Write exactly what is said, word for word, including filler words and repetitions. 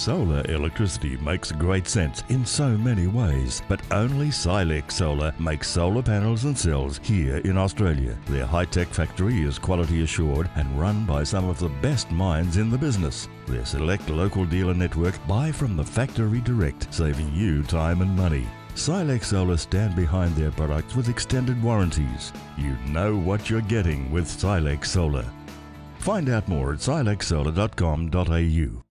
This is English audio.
Solar electricity makes great sense in so many ways, but only Silex Solar makes solar panels and cells here in Australia. Their high-tech factory is quality assured and run by some of the best minds in the business. Their select local dealer network buy from the factory direct, saving you time and money. Silex Solar stand behind their products with extended warranties. You know what you're getting with Silex Solar. Find out more at silex solar dot com dot a u.